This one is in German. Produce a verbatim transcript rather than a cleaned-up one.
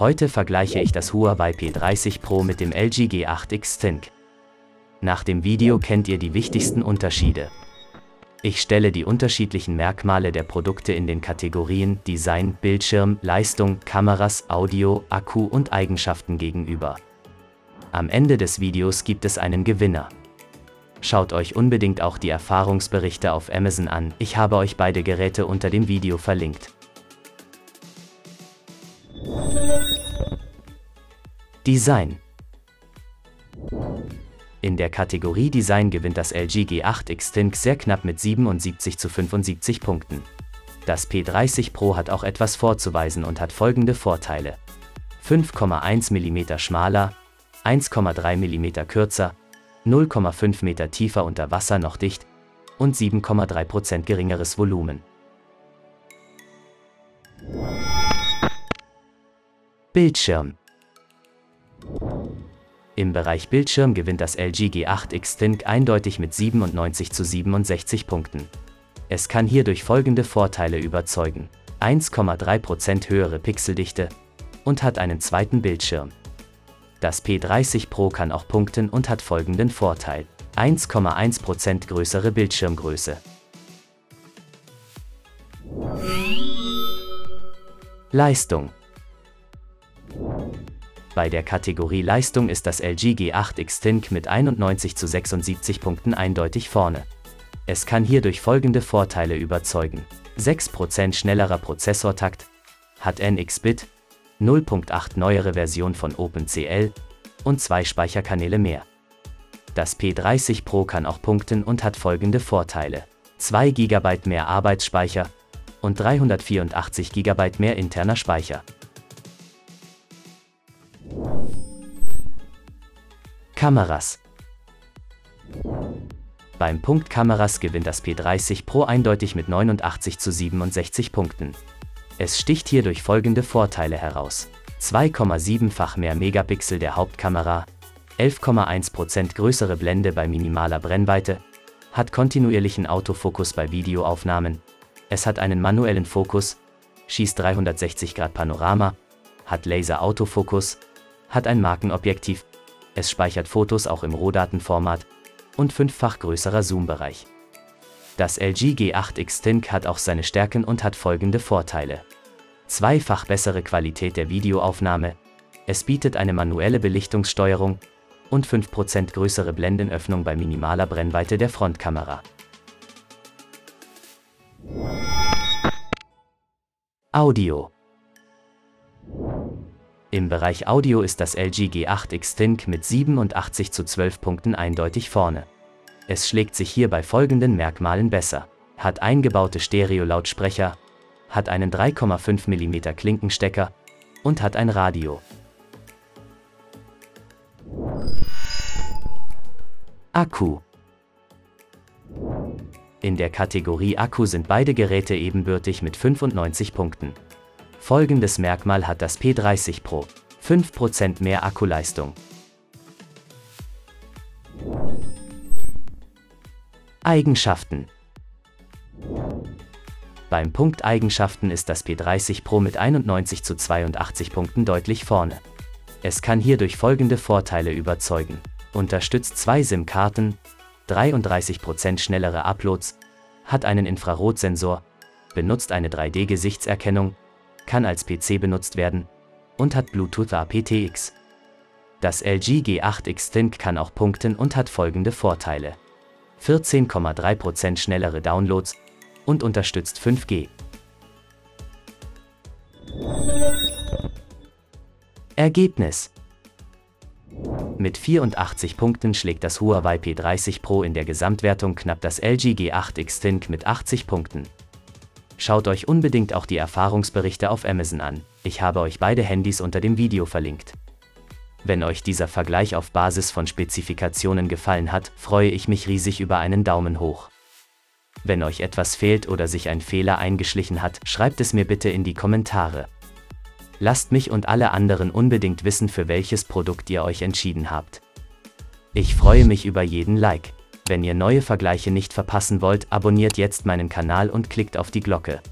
Heute vergleiche ich das Huawei P dreißig Pro mit dem L G G acht X Sync. Nach dem Video kennt ihr die wichtigsten Unterschiede. Ich stelle die unterschiedlichen Merkmale der Produkte in den Kategorien Design, Bildschirm, Leistung, Kameras, Audio, Akku und Eigenschaften gegenüber. Am Ende des Videos gibt es einen Gewinner. Schaut euch unbedingt auch die Erfahrungsberichte auf Amazon an, ich habe euch beide Geräte unter dem Video verlinkt. Design. In der Kategorie Design gewinnt das L G G acht X Sync sehr knapp mit siebenundsiebzig zu fünfundsiebzig Punkten. Das P dreißig Pro hat auch etwas vorzuweisen und hat folgende Vorteile: fünf Komma eins Millimeter schmaler, eins Komma drei Millimeter kürzer, null Komma fünf Meter tiefer unter Wasser noch dicht und sieben Komma drei Prozent geringeres Volumen. Bildschirm. Im Bereich Bildschirm gewinnt das L G G acht X Sync eindeutig mit siebenundneunzig zu siebenundsechzig Punkten. Es kann hier durch folgende Vorteile überzeugen: eins Komma drei Prozent höhere Pixeldichte und hat einen zweiten Bildschirm. Das P dreißig Pro kann auch punkten und hat folgenden Vorteil: eins Komma eins Prozent größere Bildschirmgröße. Leistung. Bei der Kategorie Leistung ist das L G G acht X Sync mit einundneunzig zu sechsundsiebzig Punkten eindeutig vorne. Es kann hier durch folgende Vorteile überzeugen: sechs Prozent schnellerer Prozessortakt, hat N X-Bit, null Punkt acht neuere Version von OpenCL und zwei Speicherkanäle mehr. Das P dreißig Pro kann auch punkten und hat folgende Vorteile: zwei Gigabyte mehr Arbeitsspeicher und dreihundertvierundachtzig Gigabyte mehr interner Speicher. Kameras. Beim Punkt Kameras gewinnt das P dreißig Pro eindeutig mit neunundachtzig zu siebenundsechzig Punkten. Es sticht hier durch folgende Vorteile heraus: zwei Komma sieben-fach mehr Megapixel der Hauptkamera, elf Komma eins Prozent größere Blende bei minimaler Brennweite, hat kontinuierlichen Autofokus bei Videoaufnahmen, es hat einen manuellen Fokus, schießt dreihundertsechzig Grad Panorama, hat Laser-Autofokus, hat ein Markenobjektiv, es speichert Fotos auch im Rohdatenformat und fünffach größerer Zoom-Bereich. Das L G G acht X Sync hat auch seine Stärken und hat folgende Vorteile: zweifach bessere Qualität der Videoaufnahme, es bietet eine manuelle Belichtungssteuerung und fünf Prozent größere Blendenöffnung bei minimaler Brennweite der Frontkamera. Audio. Im Bereich Audio ist das L G G acht X Sync mit siebenundachtzig zu zwölf Punkten eindeutig vorne. Es schlägt sich hier bei folgenden Merkmalen besser: hat eingebaute Stereo-Lautsprecher, hat einen drei Komma fünf Millimeter Klinkenstecker und hat ein Radio. Akku. In der Kategorie Akku sind beide Geräte ebenbürtig mit fünfundneunzig Punkten. Folgendes Merkmal hat das P dreißig Pro: fünf Prozent mehr Akkuleistung. Eigenschaften. Beim Punkt Eigenschaften ist das P dreißig Pro mit einundneunzig zu zweiundachtzig Punkten deutlich vorne. Es kann hier durch folgende Vorteile überzeugen: unterstützt zwei SIM-Karten, dreiunddreißig Prozent schnellere Uploads, hat einen Infrarotsensor, benutzt eine drei D Gesichtserkennung, kann als P C benutzt werden und hat Bluetooth A P T X. Das L G G acht X Sync kann auch punkten und hat folgende Vorteile: vierzehn Komma drei Prozent schnellere Downloads und unterstützt fünf G. Ergebnis. Mit vierundachtzig Punkten schlägt das Huawei P dreißig Pro in der Gesamtwertung knapp das L G G acht X Sync mit achtzig Punkten. Schaut euch unbedingt auch die Erfahrungsberichte auf Amazon an, ich habe euch beide Handys unter dem Video verlinkt. Wenn euch dieser Vergleich auf Basis von Spezifikationen gefallen hat, freue ich mich riesig über einen Daumen hoch. Wenn euch etwas fehlt oder sich ein Fehler eingeschlichen hat, schreibt es mir bitte in die Kommentare. Lasst mich und alle anderen unbedingt wissen, für welches Produkt ihr euch entschieden habt. Ich freue mich über jeden Like. Wenn ihr neue Vergleiche nicht verpassen wollt, abonniert jetzt meinen Kanal und klickt auf die Glocke.